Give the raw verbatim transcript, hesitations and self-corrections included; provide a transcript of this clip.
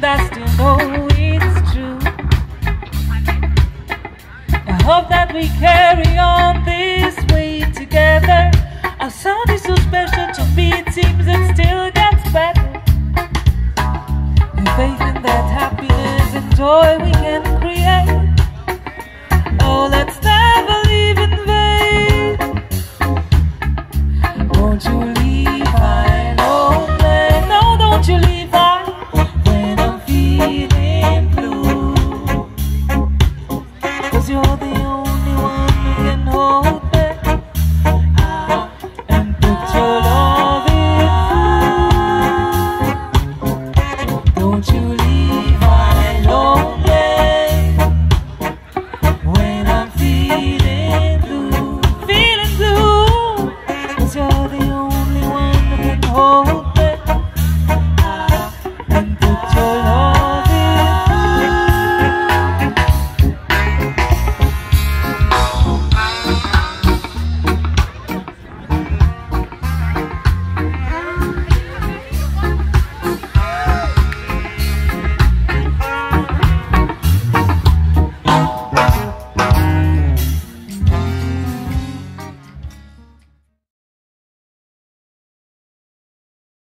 I still know it's true. I hope that we carry on this way together. Our sound is so special to me, it seems it still gets better. With faith in that happiness and joy we can create. Oh, let's never leave in vain. Won't you leave my lonely? No, don't you leave I when I'm feeling blue. 'Cause you're the only one who can hold me ah, and put your love in through. Don't you leave my lonely when I'm feeling blue, feeling blue. 'Cause you're the only one who can hold me ah, and put your love